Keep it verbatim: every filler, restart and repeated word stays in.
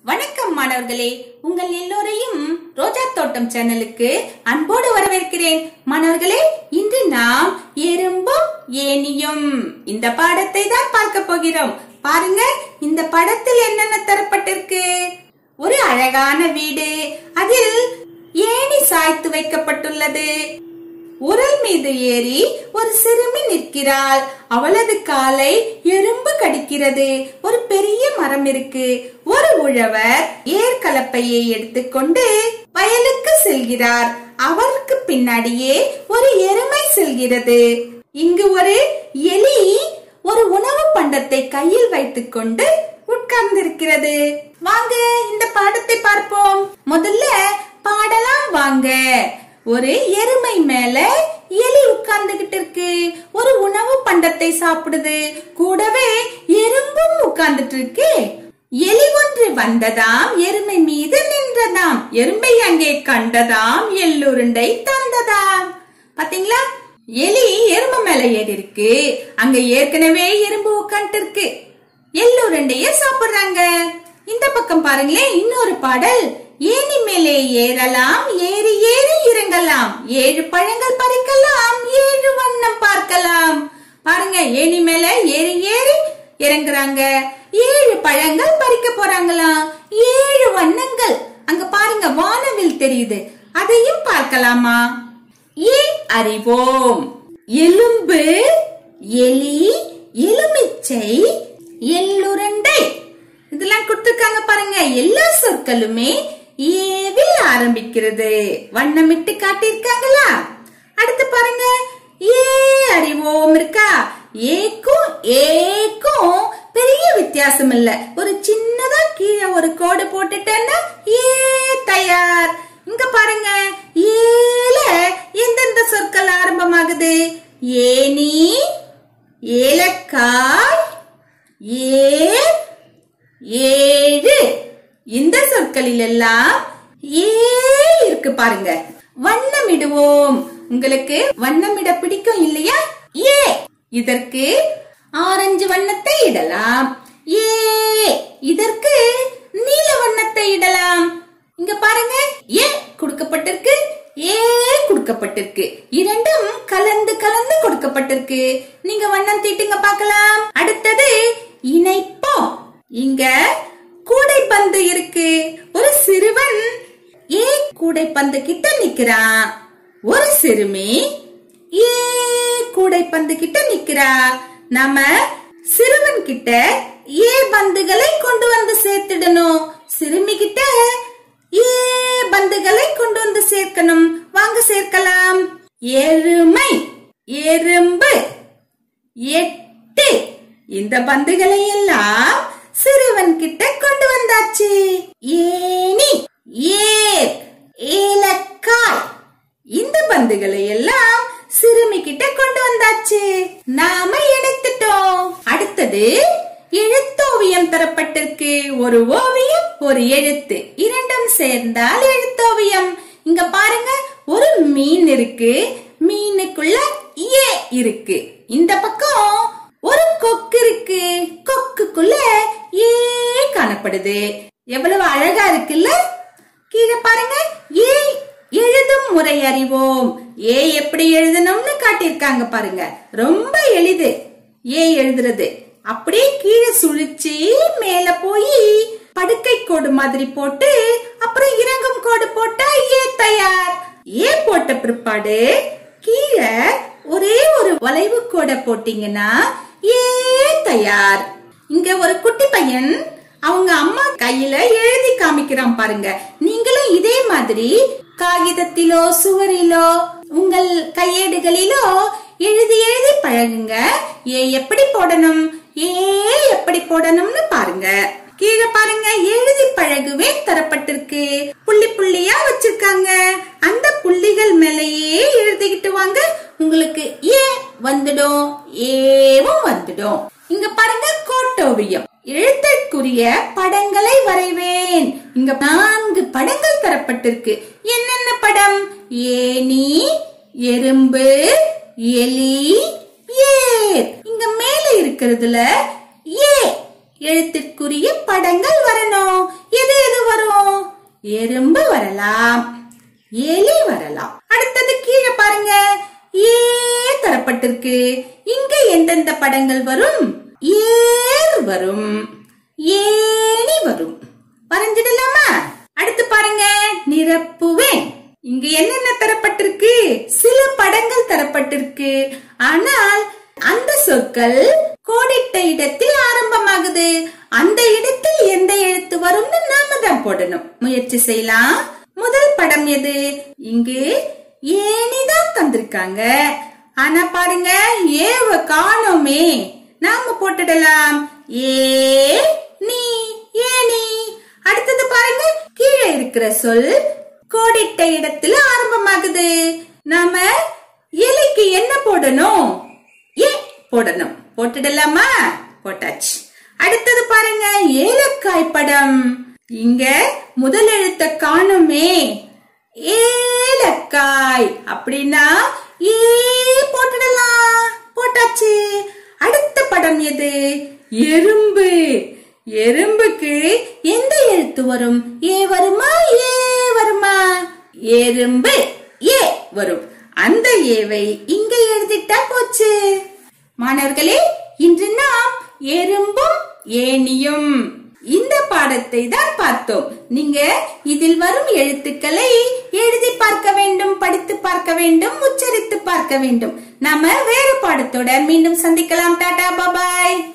வணக்கம் மாணவர்களே, உங்கள் எல்லோரையும் ரோஜா தோட்டம் சேனலுக்கு அன்போடு வரவேற்கிறேன். மாணவர்களே, இன்று நாம் எறும்பும் ஏனியும் இந்த பாடத்தை தான் பார்க்க போகிறோம். பாருங்க, இந்த படத்தில் என்னென்ன தரப்பட்டிருக்கு. ஒரு அழகான வீடு, அதில் ஏணி சாய்த்து வைக்கப்பட்டுள்ளது. உரல் மீது ஏறி ஒரு சிறுமி நிற்கிறாள். அவளது காலை எறும்பு கடிக்கிறது. ஒரு பெரிய மரம் இருக்கு. ஒரு உழவர் ஏர்கலப்பையை எடுத்துக்கொண்டு வயலுக்கு செல்கிறார். அவருக்கு பின்னாடியே ஒரு எருமை செல்கிறது. இங்கு ஒரு எலி ஒரு உணவு பண்டத்தை கையில் வைத்துக் கொண்டு உட்கார்ந்திருக்கிறது. வாங்க இந்த பாடத்தை பார்ப்போம். முதல்ல பாடலாம் வாங்க. ஒரு எருமை மேல எலி உட்கார்ந்துகிட்டு இருக்கு. ஒரு உணவு பண்டத்தை சாப்பிடுது. கூடவே எறும்பும் உட்கார்ந்துட்டு இருக்கு. எலி ஒன்று வந்ததாம், எருமை மீது நின்றதாம். எறும்பை அங்கே கண்டதாம், எள்ளுருண்டை தந்ததாம். பாத்தீங்களா, எலி எறும்பு மேல ஏறி இருக்கு. அங்க ஏற்கனவே எறும்பு உட்கார்ந்து இருக்கு. எள்ளுருண்டைய சாப்பிடுறாங்க. இந்த பக்கம் பாருங்களேன், இன்னொரு பாடல். ஏணி மேலே ஏறலாம், ஏறி ஏறி இறங்கலாம், ஏழு பழங்கள் பறிக்கலாம், ஏழு வண்ணம் பார்க்கலாம். பாருங்க, ஏணி மேல ஏறி ஏறி இறங்குறாங்க. ஏழு பழங்கள் பறிக்க போறாங்களாம். ஏழு வண்ணங்கள் அங்க பாருங்க, வானவில் தெரியுது, அதையும் பார்க்கலாமா? ஏன் அறிவோம். எலும்பு, எலி, எலுமிச்சை, எள்ளுருண்டை இதெல்லாம் கொடுத்திருக்காங்க பாருங்க. எல்லா சொற்களுமே ஏவில் ஆரம்பிக்கிறது. வண்ணமிட்டு காட்டியிருக்காங்களா? அடுத்து பாருங்க, ஏ அறிவோம் இருக்கா? ஏக்கும் ஏக்கும் பெரிய வித்தியாசம் இல்ல. ஒரு சின்னதா கீழே ஒரு கோடு போட்டுட்டேன்னா ஏ தயார். இங்க பாருங்க, ஏல எந்தெந்த சொற்கள் ஆரம்பமாகுது? ஏனி, ஏலக்காய், ஏர், ஏழு. இந்த சொற்களில் எல்லாம் ஏ இருக்கு பாருங்க. வண்ணமிடுவோம். உங்களுக்கு வண்ணமிட பிடிக்கும் இல்லையா? ஏ இதற்கு ஆரஞ்சு வண்ணத்தை இடலாம். ஏ இதற்கு நீல வண்ணத்தை இடலாம். இங்க பாருங்க, ஏ கொடுக்கப்பட்டிருக்கு, ஏ கொடுக்கப்பட்டிருக்கு. இரண்டும் கலந்து கலந்து கொடுக்கப்பட்டிருக்கு. நீங்க வண்ணம் தீட்டுங்க பார்க்கலாம். அடுத்தது இணைப்போம். இங்க கூடைப்பந்து இருக்கு. ஒரு சிறுவன் ஏ கூடைப்பந்து கிட்ட நிக்கிறான். ஒரு சிறுமி ஏ கூடைப்பந்து கிட்ட நிக்கிறா. நாம சிறுவன் கிட்ட ஏ பந்துகளை கொண்டு வந்து சேர்த்திடணும். சிறுமி கிட்ட ஏ பந்துகளை கொண்டு வந்து சேர்க்கணும். வாங்க சேர்க்கலாம். எருமை, எறும்பு, எட்டு. இந்த பந்துகளை எல்லாம் சிறுவன் கிட்ட கொண்டு வந்தாச்சு. ஏனி, ஏர், ஏலக்காய் இந்த பந்துகளை எல்லாம் சிறுமி கிட்ட கொண்டு வந்தாச்சு. நாம இணைத்துட்டோம். அடுத்தது எழுத்தோவியம் தரப்பட்டிருக்கு. ஒரு ஓவியம், ஒரு எழுத்து, இரண்டும் சேர்ந்தால் எழுத்தோவியம். இங்க பாருங்க, ஒரு மீன் இருக்கு. மீனுக்குள்ள ஏ இருக்கு. இந்த பக்கம் ஒரு கொக்கு இருக்கு. கொக்குக்குள்ள ஏ காணப்படுது. எவ்வளவு அழகா இருக்குல்ல? கீழே பாருங்க, ஏ எழுதும் முறை அறிவோம். ஏ எப்படி எழுதணும்னு காட்டியிருக்காங்க பாருங்க. ரொம்ப எளிது ஏ எழுதுறது. அப்படியே கீழே சுழிச்சு மேல போய் படுக்கை கோடு மாதிரி போட்டு அப்புறம் இறங்கும் கோடு போட்டா ஏ தயார். ஏ போட்ட பிற்பாடு கீழே ஒரே ஒரு வளைவு கோடை போட்டீங்கன்னா ஏ தயார். இங்க ஒரு குட்டி பையன் அவங்க அம்மா கையில எழுதி காமிக்கிறான் பாருங்க. நீங்களும் இதே மாதிரி காகிதத்திலோ சுவரிலோ உங்கள் கையேடுகளிலோ எழுதி எழுதி பழகுங்க. ஏ எப்படி போடணும், ஏ எப்படி போடணும்னு பாருங்க. கீழே பாருங்க, எழுதி பழகுவே தரப்பட்டிருக்கு. புள்ளி புள்ளியா வச்சிருக்காங்க. அந்த புள்ளிகள் மேலேயே எழுதிக்கிட்டு வாங்க. உங்களுக்கு ஏ வந்துடும், ஏவும் வந்துடும். இங்க பாருங்க, கோட்டோவியம். எழுத்திற்குரிய படங்களை வரைவேன். இங்க நான்கு படங்கள் தரப்பட்டிருக்கு. என்னென்ன படம்? ஏனி, எறும்பு, எலி, ஏர். இங்க மேல இருக்கிறதுல ஏ எழுத்திற்குரிய படங்கள் வரணும். எது? எறும்பு வரலாம், எலி வரலாம். அடுத்தது கீழே பாருங்க, ஏ தரப்பட்டிருக்கு. இங்க எந்தெந்த படங்கள் வரும்? ஏர் வரும், ஏணி வரும். வரைஞ்சிடலாமா? அடுத்து பாருங்க, நிரப்புவேன். இங்க என்னென்ன தரப்பட்டிருக்கு? சில படங்கள் தரப்பட்டிருக்கு. ஆனால் அந்த சொற்கள் கோடிட்ட இடத்தில் ஆரம்பமாகுது. அந்த இடத்தில் எந்த எழுத்து வரும்னு நாம தான் போடணும். முயற்சி செய்யலாம். முதல் படம் எது? இங்கு ஏணிதான் தந்திருக்காங்க. ஆனா பாருங்க, ஏவ காணோமே. நாம போட்டுடலாம், ஏ நீ ஏணி. அடுத்தது பாருங்க, கீழே இருக்கிற சொல் கோடிட்ட இடத்துல ஆரம்பமாகுது. நாம எலிக்கு என்ன போடணும்? ஏ போடணும். போட்டுடலாமா? போட்டாச்சு. அடுத்தது பாருங்க, ஏலக்காய் படம். இங்க முதல் எழுத்த காணுமே. ஏலக்காய் அப்படின்னா ஏ போட்டுடலாம். போட்டாச்சு. அடுத்த படம் எது? எறும்பு. எறும்புக்கு எந்த எழுத்து வரும்? ஏ வருமா, ஏ வருமா? எறும்பு ஏ வரும். அந்த ஏவை இங்க எழுதிட்டா போச்சு. மாணவர்களே, இன்று நாம் எறும்பும் ஏணியும் இந்த பாடத்தை தான் பார்த்தோம். நீங்க இதில் வரும் எழுத்துக்களை எழுதி பார்க்க வேண்டும், படித்து பார்க்க வேண்டும், உச்சரித்து பார்க்க வேண்டும். நாம வேறு பாடத்தோட மீண்டும் சந்திக்கலாம். டாடா, பாய்.